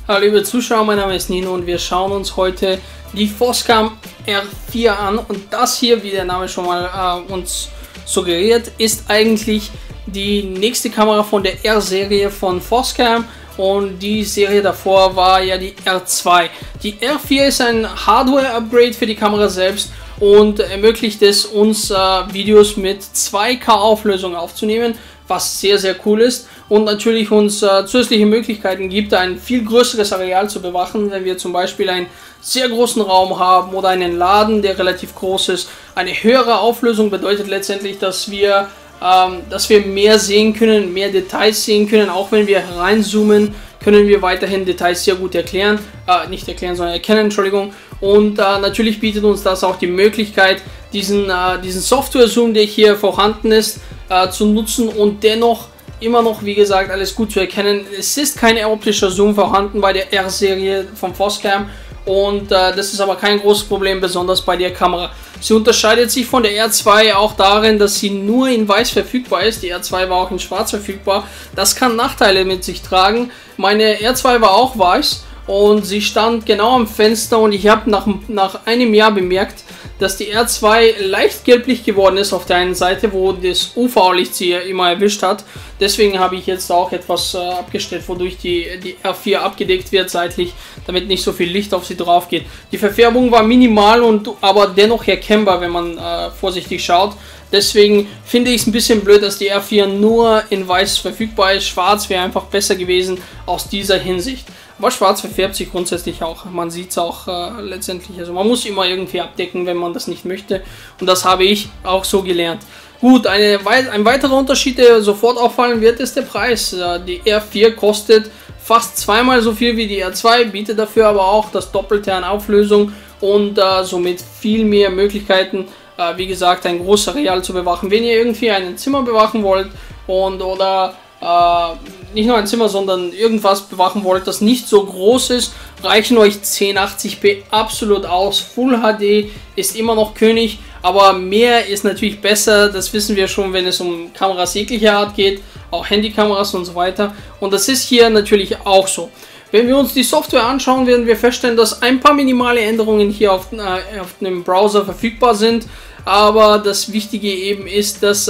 Hallo liebe Zuschauer, mein Name ist Nino und wir schauen uns heute die Foscam R4 an. Und das hier, wie der Name schon mal uns suggeriert, ist eigentlich die nächste Kamera von der R-Serie von Foscam. Und die Serie davor war ja die R2. Die R4 ist ein Hardware-Upgrade für die Kamera selbst und ermöglicht es uns, Videos mit 2K Auflösung aufzunehmen, was sehr, sehr cool ist und natürlich uns zusätzliche Möglichkeiten gibt, ein viel größeres Areal zu bewachen, wenn wir zum Beispiel einen sehr großen Raum haben oder einen Laden, der relativ groß ist. Eine höhere Auflösung bedeutet letztendlich, dass wir mehr sehen können, mehr Details sehen können. Auch wenn wir reinzoomen, können wir weiterhin Details sehr gut erkennen, Entschuldigung. Und natürlich bietet uns das auch die Möglichkeit, diesen Software-Zoom, der hier vorhanden ist, zu nutzen und dennoch immer noch, wie gesagt, alles gut zu erkennen. Es ist kein optischer Zoom vorhanden bei der R-Serie von Foscam und das ist aber kein großes Problem, besonders bei der Kamera. Sie unterscheidet sich von der R2 auch darin, dass sie nur in weiß verfügbar ist. Die R2 war auch in schwarz verfügbar. Das kann Nachteile mit sich tragen. Meine R2 war auch weiß und sie stand genau am Fenster und ich habe nach einem Jahr bemerkt, dass die R2 leicht gelblich geworden ist auf der einen Seite, wo das UV-Licht sie immer erwischt hat. Deswegen habe ich jetzt auch etwas abgestellt, wodurch die R4 abgedeckt wird seitlich, damit nicht so viel Licht auf sie drauf geht. Die Verfärbung war minimal aber dennoch erkennbar, wenn man vorsichtig schaut. Deswegen finde ich es ein bisschen blöd, dass die R4 nur in weiß verfügbar ist. Schwarz wäre einfach besser gewesen aus dieser Hinsicht. Aber schwarz verfärbt sich grundsätzlich auch. Man sieht es auch letztendlich. Also man muss immer irgendwie abdecken, wenn man das nicht möchte. Und das habe ich auch so gelernt. Gut, ein weiterer Unterschied, der sofort auffallen wird, ist der Preis. Die R4 kostet fast zweimal so viel wie die R2, bietet dafür aber auch das Doppelte an Auflösung und somit viel mehr Möglichkeiten, wie gesagt, ein großes Areal zu bewachen. Wenn ihr irgendwie ein Zimmer bewachen wollt oder nicht nur ein Zimmer, sondern irgendwas bewachen wollt, das nicht so groß ist, reichen euch 1080p absolut aus. Full HD ist immer noch König, aber mehr ist natürlich besser. Das wissen wir schon, wenn es um Kameras jeglicher Art geht, auch Handykameras und so weiter. Und das ist hier natürlich auch so. Wenn wir uns die Software anschauen, werden wir feststellen, dass ein paar minimale Änderungen hier auf dem Browser verfügbar sind. Aber das Wichtige eben ist, dass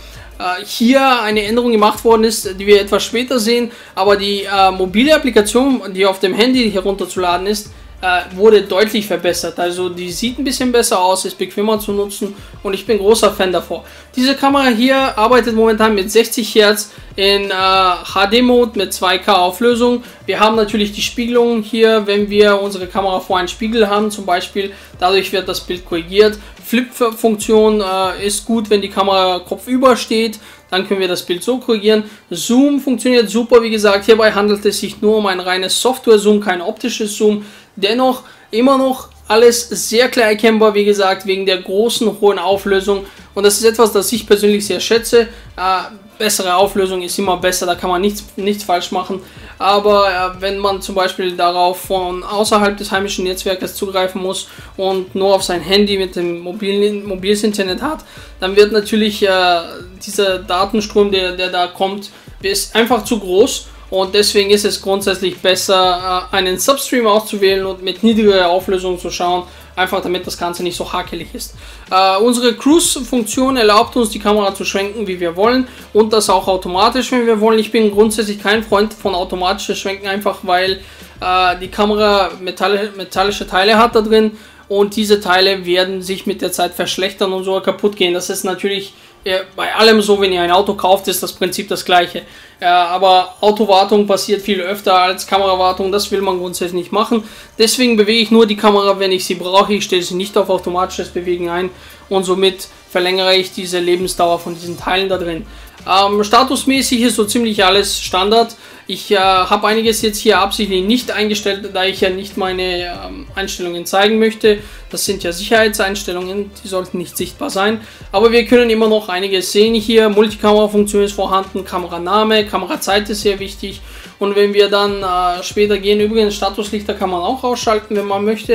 hier eine Änderung gemacht worden ist, die wir etwas später sehen, aber die mobile Applikation, die auf dem Handy herunterzuladen ist, wurde deutlich verbessert. Also die sieht ein bisschen besser aus, ist bequemer zu nutzen und ich bin großer Fan davor. Diese Kamera hier arbeitet momentan mit 60 Hz in HD-Mode mit 2K Auflösung. Wir haben natürlich die Spiegelung hier, wenn wir unsere Kamera vor einen Spiegel haben zum Beispiel, dadurch wird das Bild korrigiert. Flip-Funktion ist gut, wenn die Kamera kopfüber steht, dann können wir das Bild so korrigieren. Zoom funktioniert super, wie gesagt, hierbei handelt es sich nur um ein reines Software-Zoom, kein optisches Zoom. Dennoch immer noch alles sehr klar erkennbar, wie gesagt, wegen der großen, hohen Auflösung. Und das ist etwas, das ich persönlich sehr schätze. Bessere Auflösung ist immer besser, da kann man nichts falsch machen. Aber wenn man zum Beispiel darauf von außerhalb des heimischen Netzwerkes zugreifen muss und nur auf sein Handy mit dem mobiles Internet hat, dann wird natürlich dieser Datenstrom, der da kommt, ist einfach zu groß. Und deswegen ist es grundsätzlich besser, einen Substream auszuwählen und mit niedriger Auflösung zu schauen, einfach damit das Ganze nicht so hakelig ist. Unsere Cruise-Funktion erlaubt uns, die Kamera zu schwenken, wie wir wollen und das auch automatisch, wenn wir wollen. Ich bin grundsätzlich kein Freund von automatisches Schwenken, einfach weil die Kamera metallische Teile hat da drin und diese Teile werden sich mit der Zeit verschlechtern und so kaputt gehen. Das ist natürlich bei allem so, wenn ihr ein Auto kauft, ist das Prinzip das gleiche. Aber Autowartung passiert viel öfter als Kamerawartung, das will man grundsätzlich nicht machen. Deswegen bewege ich nur die Kamera, wenn ich sie brauche. Ich stelle sie nicht auf automatisches Bewegen ein und somit verlängere ich diese Lebensdauer von diesen Teilen da drin. Statusmäßig ist so ziemlich alles Standard. Ich habe einiges jetzt hier absichtlich nicht eingestellt, da ich ja nicht meine Einstellungen zeigen möchte. Das sind ja Sicherheitseinstellungen, die sollten nicht sichtbar sein. Aber wir können immer noch einiges sehen hier. Multikamera-Funktion ist vorhanden, Kameraname, Kamerazeit ist sehr wichtig. Und wenn wir dann später gehen, übrigens Statuslichter kann man auch ausschalten, wenn man möchte.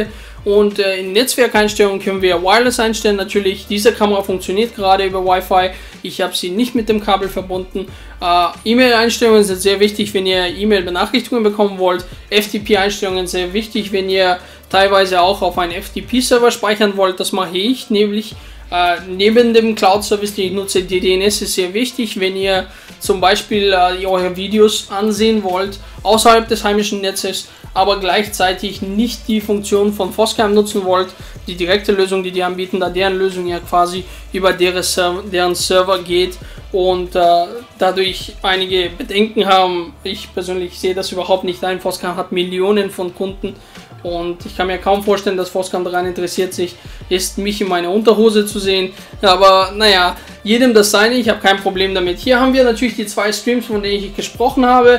Und in Netzwerkeinstellungen können wir Wireless einstellen. Natürlich, diese Kamera funktioniert gerade über Wi-Fi. Ich habe sie nicht mit dem Kabel verbunden. E-Mail-Einstellungen sind sehr wichtig, wenn ihr E-Mail-Benachrichtigungen bekommen wollt. FTP-Einstellungen sehr wichtig, wenn ihr teilweise auch auf einen FTP-Server speichern wollt. Das mache ich nämlich. Neben dem Cloud-Service, den ich nutze, die DNS ist sehr wichtig, wenn ihr zum Beispiel eure Videos ansehen wollt, außerhalb des heimischen Netzes, aber gleichzeitig nicht die Funktion von Foscam nutzen wollt, die direkte Lösung, die anbieten, da deren Lösung ja quasi über deren Server geht und dadurch einige Bedenken haben. Ich persönlich sehe das überhaupt nicht ein. Foscam hat Millionen von Kunden. Und ich kann mir kaum vorstellen, dass Foscam daran interessiert ist, mich in meiner Unterhose zu sehen. Aber naja, jedem das seine, ich habe kein Problem damit. Hier haben wir natürlich die zwei Streams, von denen ich gesprochen habe.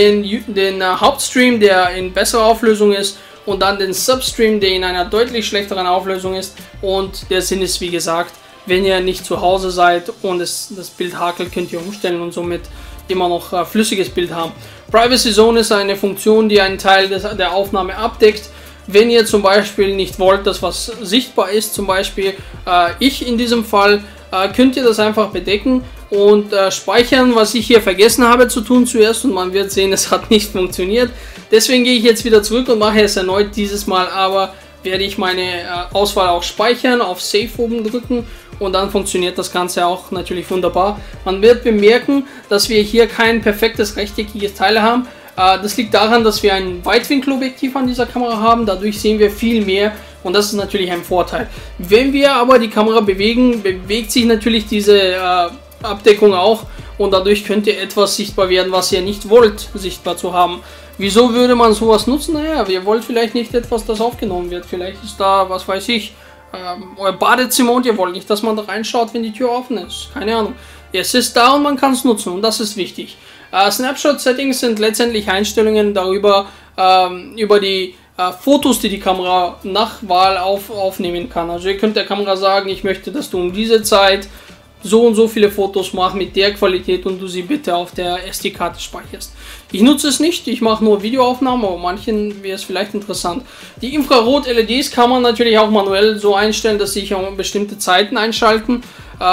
Den Hauptstream, der in besserer Auflösung ist, und dann den Substream, der in einer deutlich schlechteren Auflösung ist. Und der Sinn ist, wie gesagt, wenn ihr nicht zu Hause seid und das Bild hakelt, könnt ihr umstellen und somit immer noch flüssiges Bild haben. Privacy Zone ist eine Funktion, die einen Teil der Aufnahme abdeckt. Wenn ihr zum Beispiel nicht wollt, dass was sichtbar ist, zum Beispiel ich in diesem Fall, könnt ihr das einfach bedecken und speichern, was ich hier vergessen habe zu tun zuerst, und man wird sehen, es hat nicht funktioniert. Deswegen gehe ich jetzt wieder zurück und mache es erneut dieses Mal, aber werde ich meine Auswahl auch speichern, auf Save oben drücken und dann funktioniert das Ganze auch natürlich wunderbar. Man wird bemerken, dass wir hier kein perfektes rechteckiges Teil haben. Das liegt daran, dass wir ein Weitwinkelobjektiv an dieser Kamera haben, dadurch sehen wir viel mehr und das ist natürlich ein Vorteil. Wenn wir aber die Kamera bewegen, bewegt sich natürlich diese Abdeckung auch und dadurch könnte etwas sichtbar werden, was ihr nicht wollt, sichtbar zu haben. Wieso würde man sowas nutzen? Naja, ihr wollt vielleicht nicht etwas, das aufgenommen wird. Vielleicht ist da, was weiß ich, euer Badezimmer und ihr wollt nicht, dass man da reinschaut, wenn die Tür offen ist. Keine Ahnung. Es ist da und man kann es nutzen und das ist wichtig. Snapshot-Settings sind letztendlich Einstellungen darüber, über die Fotos, die die Kamera nach Wahl aufnehmen kann. Also ihr könnt der Kamera sagen, ich möchte, dass du um diese Zeit so und so viele Fotos machst mit der Qualität und du sie bitte auf der SD-Karte speicherst. Ich nutze es nicht, ich mache nur Videoaufnahmen, aber manchen wäre es vielleicht interessant. Die Infrarot-LEDs kann man natürlich auch manuell so einstellen, dass sich um bestimmte Zeiten einschalten.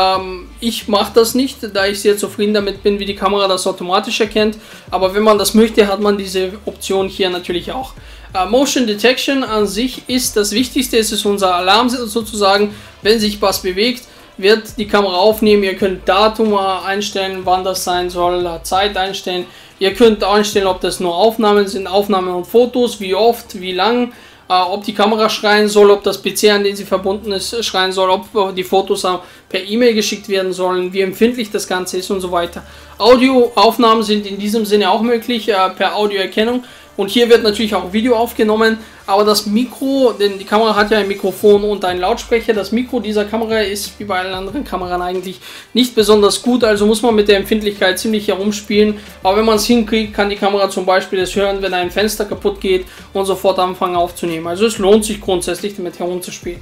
Ich mache das nicht, da ich sehr zufrieden damit bin, wie die Kamera das automatisch erkennt. Aber wenn man das möchte, hat man diese Option hier natürlich auch. Motion Detection an sich ist das Wichtigste, es ist unser Alarm sozusagen, wenn sich was bewegt, wird die Kamera aufnehmen. Ihr könnt Datum einstellen, wann das sein soll, Zeit einstellen. Ihr könnt einstellen, ob das nur Aufnahmen sind, Aufnahmen und Fotos, wie oft, wie lang, ob die Kamera schreien soll, ob das PC, an den sie verbunden ist, schreien soll, ob die Fotos per E-Mail geschickt werden sollen, wie empfindlich das Ganze ist und so weiter. Audioaufnahmen sind in diesem Sinne auch möglich, per Audioerkennung. Und hier wird natürlich auch Video aufgenommen, aber das Mikro, denn die Kamera hat ja ein Mikrofon und einen Lautsprecher, das Mikro dieser Kamera ist wie bei allen anderen Kameras eigentlich nicht besonders gut, also muss man mit der Empfindlichkeit ziemlich herumspielen, aber wenn man es hinkriegt, kann die Kamera zum Beispiel das hören, wenn ein Fenster kaputt geht und sofort anfangen aufzunehmen. Also es lohnt sich grundsätzlich damit herumzuspielen.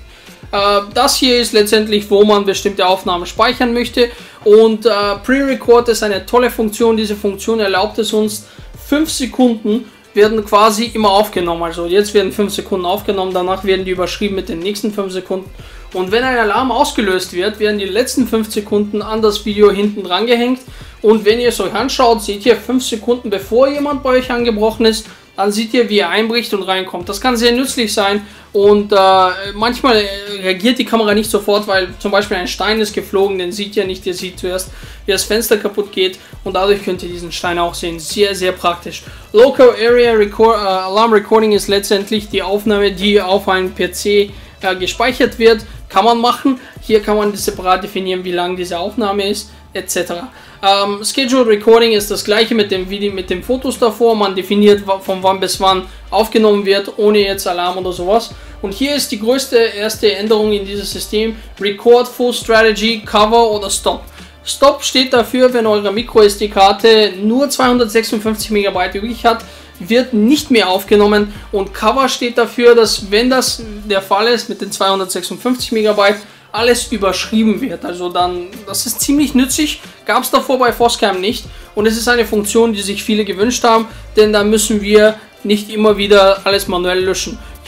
Das hier ist letztendlich, wo man bestimmte Aufnahmen speichern möchte, und Pre-Record ist eine tolle Funktion. Diese Funktion erlaubt es uns, 5 Sekunden werden quasi immer aufgenommen, also jetzt werden 5 Sekunden aufgenommen, danach werden die überschrieben mit den nächsten 5 Sekunden und wenn ein Alarm ausgelöst wird, werden die letzten 5 Sekunden an das Video hinten dran gehängt und wenn ihr es euch anschaut, seht ihr 5 Sekunden bevor jemand bei euch angebrochen ist, dann seht ihr, wie er einbricht und reinkommt. Das kann sehr nützlich sein und manchmal reagiert die Kamera nicht sofort, weil zum Beispiel ein Stein ist geflogen, den seht ihr nicht, ihr seht zuerst, wie das Fenster kaputt geht und dadurch könnt ihr diesen Stein auch sehen. Sehr, sehr praktisch. Local Area Alarm Recording ist letztendlich die Aufnahme, die auf einem PC gespeichert wird. Kann man machen. Hier kann man separat definieren, wie lang diese Aufnahme ist, etc. Scheduled Recording ist das gleiche mit dem Video, mit den Fotos davor. Man definiert, von wann bis wann aufgenommen wird, ohne jetzt Alarm oder sowas. Und hier ist die größte erste Änderung in dieses System: Record Full Strategy, Cover oder Stop. Stop steht dafür, wenn eure MicroSD-Karte nur 256 MB übrig hat, wird nicht mehr aufgenommen, und Cover steht dafür, dass, wenn das der Fall ist mit den 256 MB, alles überschrieben wird. Also dann, das ist ziemlich nützlich, gab es davor bei Foscam nicht und es ist eine Funktion, die sich viele gewünscht haben, denn da müssen wir nicht immer wieder alles manuell löschen. Ich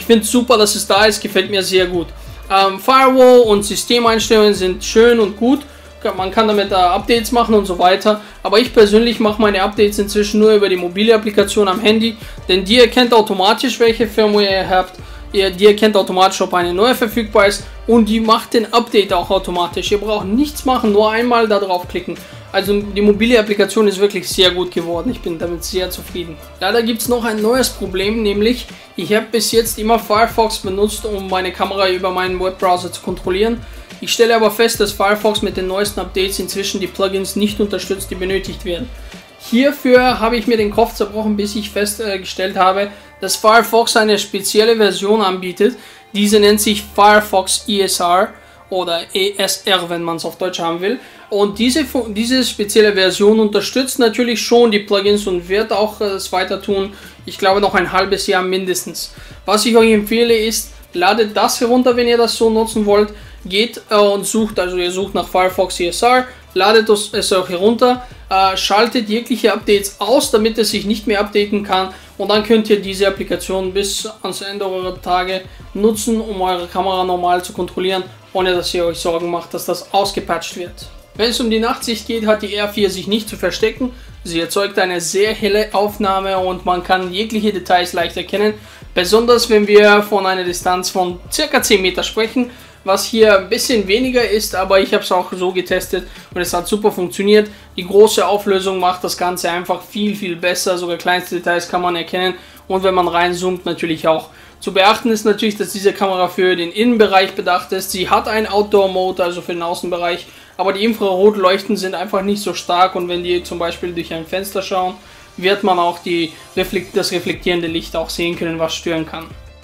finde es super, dass es da ist, gefällt mir sehr gut. Firewall und Systemeinstellungen sind schön und gut. Man kann damit Updates machen und so weiter, aber ich persönlich mache meine Updates inzwischen nur über die mobile Applikation am Handy, denn die erkennt automatisch, welche Firmware ihr habt, die erkennt automatisch, ob eine neue verfügbar ist und die macht den Update auch automatisch. Ihr braucht nichts machen, nur einmal da drauf klicken. Also die mobile Applikation ist wirklich sehr gut geworden, ich bin damit sehr zufrieden. Leider gibt es noch ein neues Problem, nämlich ich habe bis jetzt immer Firefox benutzt, um meine Kamera über meinen Webbrowser zu kontrollieren. Ich stelle aber fest, dass Firefox mit den neuesten Updates inzwischen die Plugins nicht unterstützt, die benötigt werden. Hierfür habe ich mir den Kopf zerbrochen, bis ich festgestellt habe, dass Firefox eine spezielle Version anbietet. Diese nennt sich Firefox ESR oder ESR, wenn man es auf Deutsch haben will. Und diese spezielle Version unterstützt natürlich schon die Plugins und wird auch es weiter tun. Ich glaube noch ein halbes Jahr mindestens. Was ich euch empfehle ist, ladet das herunter, wenn ihr das so nutzen wollt. Geht und sucht, also ihr sucht nach Firefox ESR, ladet es euch herunter, schaltet jegliche Updates aus, damit es sich nicht mehr updaten kann und dann könnt ihr diese Applikation bis ans Ende eurer Tage nutzen, um eure Kamera normal zu kontrollieren, ohne dass ihr euch Sorgen macht, dass das ausgepatcht wird. Wenn es um die Nachtsicht geht, hat die R4 sich nicht zu verstecken. Sie erzeugt eine sehr helle Aufnahme und man kann jegliche Details leicht erkennen, besonders wenn wir von einer Distanz von ca. 10 Meter sprechen. Was hier ein bisschen weniger ist, aber ich habe es auch so getestet und es hat super funktioniert. Die große Auflösung macht das Ganze einfach viel besser, sogar kleinste Details kann man erkennen und wenn man reinzoomt natürlich auch. Zu beachten ist natürlich, dass diese Kamera für den Innenbereich bedacht ist. Sie hat einen Outdoor-Mode, also für den Außenbereich, aber die Infrarotleuchten sind einfach nicht so stark und wenn die zum Beispiel durch ein Fenster schauen, wird man auch das reflektierende Licht auch sehen können, was stören kann.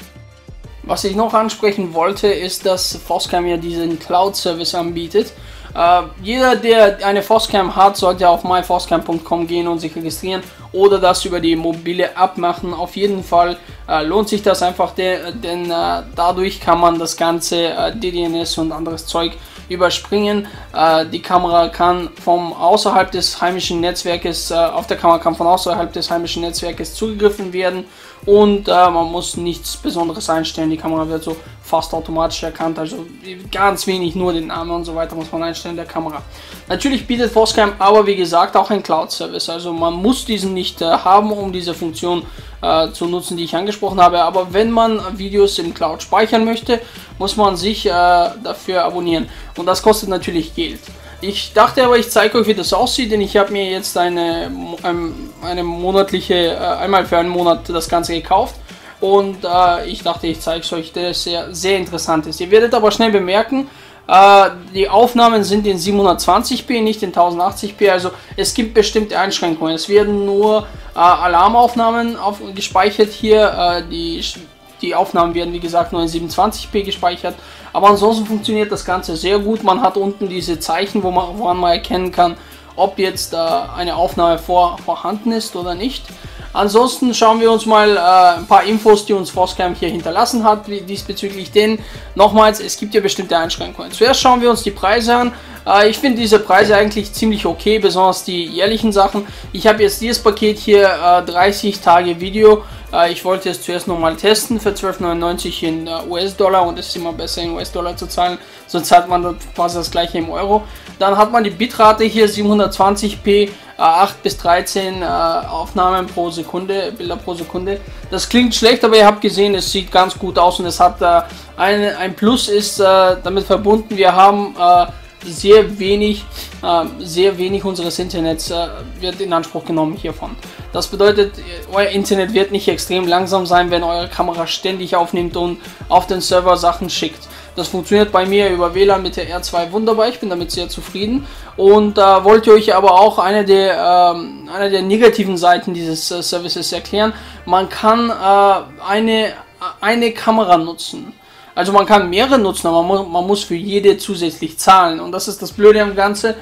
Was ich noch ansprechen wollte, ist, dass Foscam ja diesen Cloud-Service anbietet. Jeder, der eine Foscam hat, sollte auf myfoscam.com gehen und sich registrieren oder das über die mobile App machen. Auf jeden Fall lohnt sich das einfach, denn dadurch kann man das ganze DDNS und anderes Zeug überspringen. Die Kamera kann von außerhalb des heimischen Netzwerkes, auf der Kamera kann von außerhalb des heimischen Netzwerkes zugegriffen werden und man muss nichts Besonderes einstellen. Die Kamera wird so fast automatisch erkannt, also ganz wenig, nur den Namen und so weiter muss man einstellen der Kamera. Natürlich bietet Foscam aber wie gesagt auch einen Cloud-Service, also man muss diesen nicht haben, um diese Funktion zu nutzen, die ich angesprochen habe, aber wenn man Videos im Cloud speichern möchte, muss man sich dafür abonnieren und das kostet natürlich Geld. Ich dachte aber, ich zeige euch, wie das aussieht, denn ich habe mir jetzt eine monatliche, einmal für einen Monat das Ganze gekauft und ich dachte, ich zeige es euch, das sehr interessant ist. Ihr werdet aber schnell bemerken, die Aufnahmen sind in 720p, nicht in 1080p, also es gibt bestimmte Einschränkungen. Es werden nur Alarmaufnahmen gespeichert hier, die Aufnahmen werden wie gesagt nur in 720p gespeichert, aber ansonsten funktioniert das Ganze sehr gut. Man hat unten diese Zeichen, woran man erkennen kann, ob jetzt eine Aufnahme vorhanden ist oder nicht. Ansonsten schauen wir uns mal ein paar Infos, die uns Foscam hier hinterlassen hat diesbezüglich, denn nochmals, es gibt ja bestimmte Einschränkungen. Zuerst schauen wir uns die Preise an. Ich finde diese Preise eigentlich ziemlich okay, besonders die jährlichen Sachen. Ich habe jetzt dieses Paket hier, 30 Tage Video. Ich wollte es zuerst nochmal testen für 12,99 in US-Dollar und es ist immer besser in US-Dollar zu zahlen, sonst zahlt man quasi das gleiche im Euro. Dann hat man die Bitrate hier 720p, 8 bis 13 Aufnahmen pro Sekunde, Bilder pro Sekunde. Das klingt schlecht, aber ihr habt gesehen, es sieht ganz gut aus und es hat ein Plus ist damit verbunden, wir haben sehr wenig unseres Internets wird in Anspruch genommen hiervon. Das bedeutet, euer Internet wird nicht extrem langsam sein, wenn eure Kamera ständig aufnimmt und auf den Server Sachen schickt. Das funktioniert bei mir über WLAN mit der R2 wunderbar, ich bin damit sehr zufrieden und wollte euch aber auch eine der negativen Seiten dieses Services erklären. Man kann eine Kamera nutzen. Also man kann mehrere nutzen, aber man muss für jede zusätzlich zahlen und das ist das Blöde am Ganzen.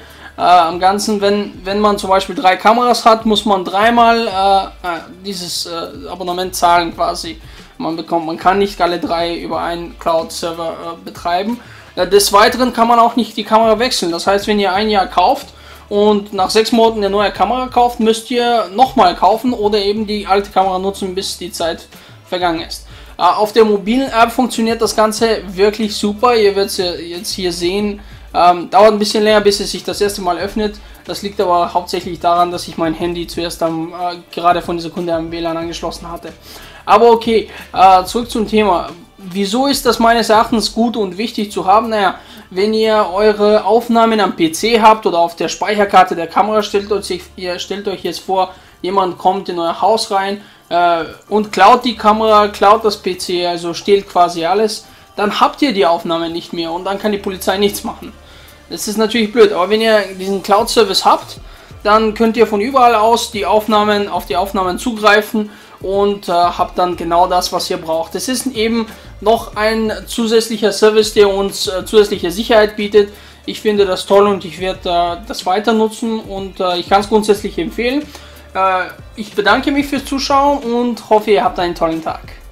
Wenn man zum Beispiel 3 Kameras hat, muss man dreimal dieses Abonnement zahlen quasi. Man kann nicht alle 3 über einen Cloud-Server betreiben. Des Weiteren kann man auch nicht die Kamera wechseln. Das heißt, wenn ihr ein Jahr kauft und nach 6 Monaten eine neue Kamera kauft, müsst ihr nochmal kaufen oder eben die alte Kamera nutzen, bis die Zeit vergangen ist. Auf der mobilen App funktioniert das Ganze wirklich super. Ihr werdet es jetzt hier sehen. Dauert ein bisschen länger, bis es sich das erste Mal öffnet. Das liegt aber hauptsächlich daran, dass ich mein Handy zuerst gerade von dieser Kunde am WLAN angeschlossen hatte. Aber okay, zurück zum Thema. Wieso ist das meines Erachtens gut und wichtig zu haben? Naja, wenn ihr eure Aufnahmen am PC habt oder auf der Speicherkarte der Kamera, ihr stellt euch jetzt vor, jemand kommt in euer Haus rein und klaut die Kamera, klaut das PC, also stiehlt quasi alles, dann habt ihr die Aufnahme nicht mehr und dann kann die Polizei nichts machen. Das ist natürlich blöd, aber wenn ihr diesen Cloud-Service habt, dann könnt ihr von überall aus auf die Aufnahmen zugreifen und habt dann genau das, was ihr braucht. Es ist eben noch ein zusätzlicher Service, der uns zusätzliche Sicherheit bietet. Ich finde das toll und ich werde das weiter nutzen und ich kann es grundsätzlich empfehlen. Ich bedanke mich fürs Zuschauen und hoffe, ihr habt einen tollen Tag.